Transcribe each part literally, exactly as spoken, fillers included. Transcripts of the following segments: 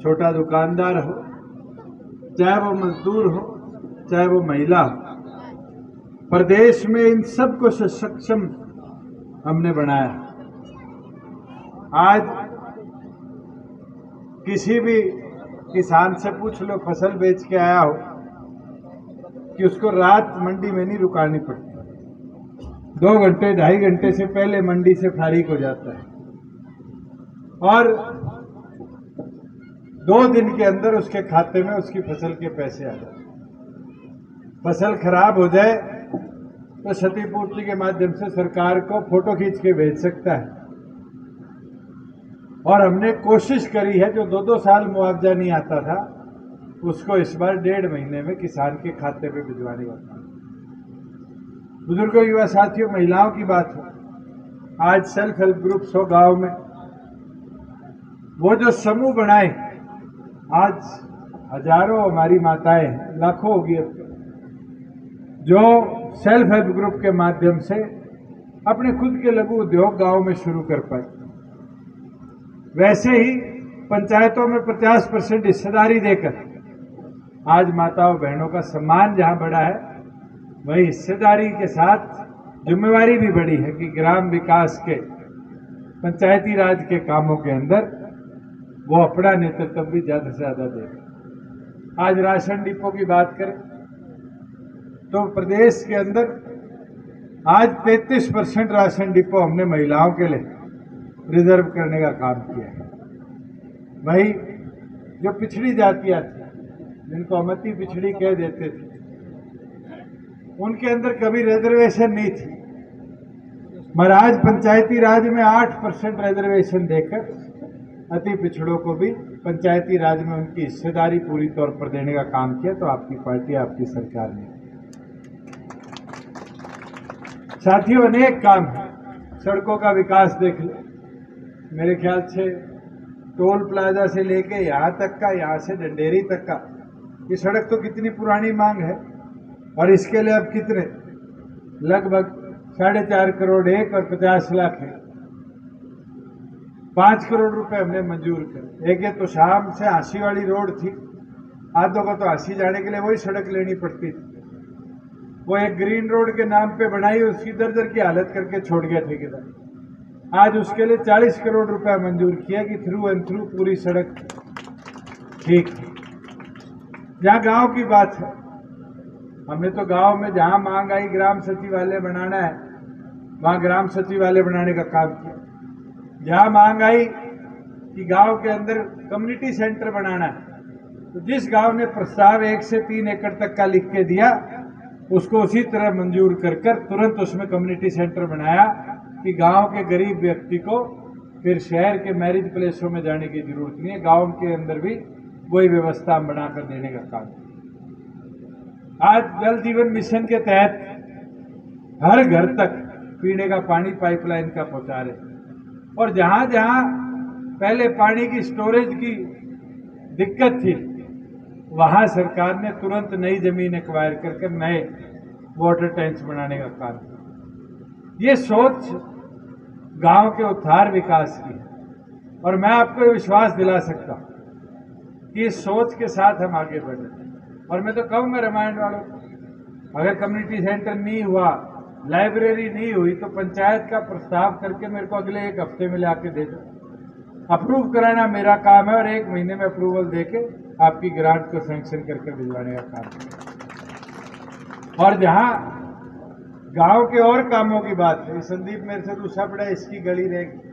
छोटा दुकानदार हो, चाहे वो मजदूर हो, चाहे वो महिला हो, प्रदेश में इन सबको सक्षम हमने बनाया। आज किसी भी किसान से पूछ लो, फसल बेच के आया हो, कि उसको रात मंडी में नहीं रुकानी पड़ती, दो घंटे ढाई घंटे से पहले मंडी से फारिग हो जाता है और दो दिन के अंदर उसके खाते में उसकी फसल के पैसे आ जाते हैं। फसल खराब हो जाए तो क्षतिपूर्ति के माध्यम से सरकार को फोटो खींच के भेज सकता है। और हमने कोशिश करी है, जो दो दो साल मुआवजा नहीं आता था उसको इस बार डेढ़ महीने में किसान के खाते पे भिजवाने का काम। बुजुर्गों, युवा साथियों, महिलाओं की बात हो, आज सेल्फ हेल्प ग्रुप्स हो गांव में, वो जो समूह बनाए, आज हजारों हमारी माताएं, लाखों होगी अब, जो सेल्फ हेल्प ग्रुप के माध्यम से अपने खुद के लघु उद्योग गांव में शुरू कर पाए। वैसे ही पंचायतों में पचास परसेंट हिस्सेदारी देकर आज माताओं बहनों का सम्मान जहां बढ़ा है, वही हिस्सेदारी के साथ जिम्मेवारी भी बढ़ी है कि ग्राम विकास के, पंचायती राज के कामों के अंदर वो अपना नेतृत्व भी ज्यादा से ज्यादा दे। आज राशन डिपो की बात करें तो प्रदेश के अंदर आज तैंतीस परसेंट राशन डिपो हमने महिलाओं के लिए रिजर्व करने का काम किया है। वही जो पिछड़ी जातियां थी, जिनको अमती पिछड़ी कह देते थे, उनके अंदर कभी रिजर्वेशन नहीं थी, मगर आज पंचायती राज में आठ परसेंट रिजर्वेशन देकर अति पिछड़ों को भी पंचायती राज में उनकी हिस्सेदारी पूरी तौर पर देने का काम किया। तो आपकी पार्टी, आपकी सरकार ने। साथियों, अनेक काम है। सड़कों का विकास देख ले, मेरे ख्याल से टोल प्लाजा से लेके यहाँ तक का, यहाँ से डंडेरी तक का, ये सड़क तो कितनी पुरानी मांग है और इसके लिए अब कितने, लगभग साढ़े चार करोड़ एक और पचास लाख है, पांच करोड़ रुपए हमने मंजूर करे। एक ये तो शाम से हांसी वाली रोड थी, आधों को तो हांसी जाने के लिए वही सड़क लेनी पड़ती थी, वो एक ग्रीन रोड के नाम पे बनाई, उसकी दर दर की हालत करके छोड़ गया ठेकेदार। आज उसके लिए चालीस करोड़ रुपए मंजूर किया कि थ्रू एंड थ्रू पूरी सड़क ठीक है। जहां गांव की बात है, हमने तो गांव में जहां मांग आई ग्राम सचिवालय बनाना है, वहां ग्राम सचिवालय बनाने का काम किया। जहां मांग आई कि गांव के अंदर कम्युनिटी सेंटर बनाना है, तो जिस गांव ने प्रस्ताव एक से तीन एकड़ तक का लिख के दिया, उसको उसी तरह मंजूर कर कर तुरंत उसमें कम्युनिटी सेंटर बनाया कि गांव के गरीब व्यक्ति को फिर शहर के मैरिज प्लेसों में जाने की जरूरत नहीं है, गांव के अंदर भी वही व्यवस्था बनाकर देने का काम। आज जल जीवन मिशन के तहत हर घर तक पीने का पानी पाइपलाइन का पहुंचा रहे, और जहां जहां पहले पानी की स्टोरेज की दिक्कत थी, वहां सरकार ने तुरंत नई जमीन एक्वायर करके नए वाटर टैंक्स बनाने का काम किया। ये सोच गांव के उद्धार विकास की है, और मैं आपको ये विश्वास दिला सकता हूं कि इस सोच के साथ हम आगे बढ़े। और मैं तो कहूंगा रामायण वालों को, अगर कम्युनिटी सेंटर नहीं हुआ, लाइब्रेरी नहीं हुई, तो पंचायत का प्रस्ताव करके मेरे को अगले एक हफ्ते में लाके दे दो। अप्रूव कराना मेरा काम है और एक महीने में अप्रूवल देके आपकी ग्रांट को सैंक्शन करके भिजवाने का काम है। और जहां गांव के और कामों की बात है, संदीप मेरे से दूसरा पड़ा, इसकी गली रहेगी,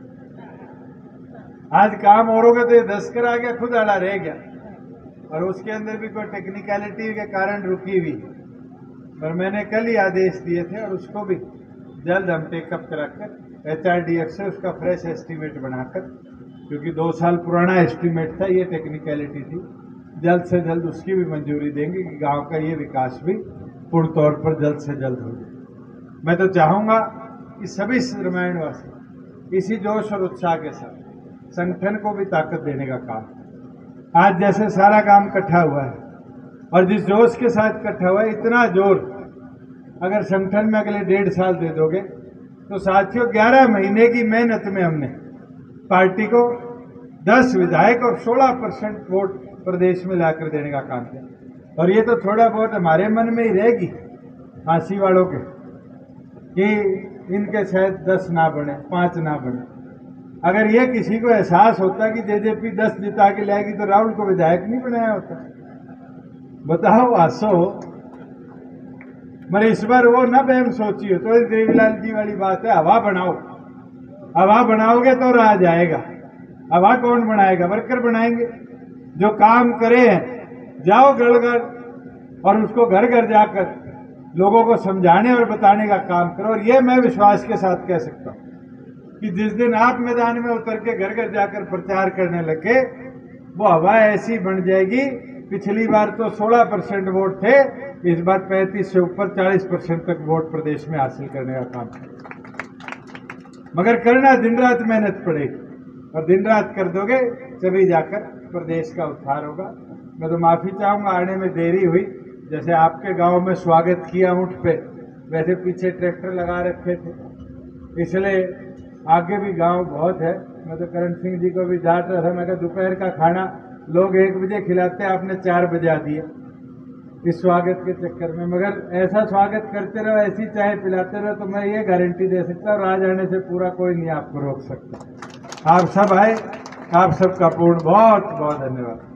आज काम और होगा तो ये दस कर आ गया, खुद आड़ा रह गया, और उसके अंदर भी कोई टेक्निकलिटी के कारण रुकी हुई। पर मैंने कल ही आदेश दिए थे और उसको भी जल्द हम टेकअप कराकर एच आर डी एफ से उसका फ्रेश एस्टीमेट बनाकर, क्योंकि दो साल पुराना एस्टीमेट था, ये टेक्निकलिटी थी, जल्द से जल्द उसकी भी मंजूरी देंगे कि गांव का ये विकास भी पूर्ण तौर पर जल्द से जल्द हो जाए। मैं तो चाहूंगा कि सभी रामायणवासी इसी जोश और उत्साह के साथ संगठन को भी ताकत देने का काम, आज जैसे सारा काम इकट्ठा हुआ है और जिस जोश के साथ इकट्ठा हुआ है, इतना जोर अगर संगठन में अगले डेढ़ साल दे दोगे तो साथियों ग्यारह महीने की मेहनत में हमने पार्टी को दस विधायक और सोलह परसेंट वोट प्रदेश में लाकर देने का काम किया। और ये तो थोड़ा बहुत हमारे मन में ही रहेगी आसी वालों के कि इनके शायद दस ना बने, पांच ना बने। अगर ये किसी को एहसास होता कि जेजेपी दस जिता के लाएगी तो राहुल को विधायक नहीं बनाया होता। बताओ आसो, मगर इस बार वो न बहम सोची हो तो देवीलाल जी वाली बात है, हवा बनाओ। हवा बनाओगे तो राह जाएगा। हवा कौन बनाएगा? वर्कर बनाएंगे जो काम करे हैं। जाओ घर घर और उसको घर घर जाकर लोगों को समझाने और बताने का काम करो। और ये मैं विश्वास के साथ कह सकता हूं कि जिस दिन आप मैदान में उतर के घर घर जाकर प्रचार करने लगे, वो हवा ऐसी बन जाएगी। पिछली बार तो सोलह परसेंट वोट थे, इस बार पैंतीस से ऊपर चालीस परसेंट तक वोट प्रदेश में हासिल करने का काम है। मगर करना दिन रात मेहनत पड़ेगी, और दिन रात कर दोगे तभी जाकर प्रदेश का उद्धार होगा। मैं तो माफी चाहूंगा, आने में देरी हुई। जैसे आपके गांव में स्वागत किया ऊंट पे, वैसे पीछे ट्रैक्टर लगा रखे थे, इसलिए आगे भी गांव बहुत है। मैं तो करण सिंह जी को भी डांट रहा था, मैं कहा दोपहर का खाना लोग एक बजे खिलाते, आपने चार बजा दिया इस स्वागत के चक्कर में। मगर ऐसा स्वागत करते रहो, ऐसी चाय पिलाते रहो, तो मैं ये गारंटी दे सकता हूँ राज आने से पूरा कोई नहीं आपको रोक सकता। आप सब आए, आप सबका पूर्ण बहुत बहुत धन्यवाद।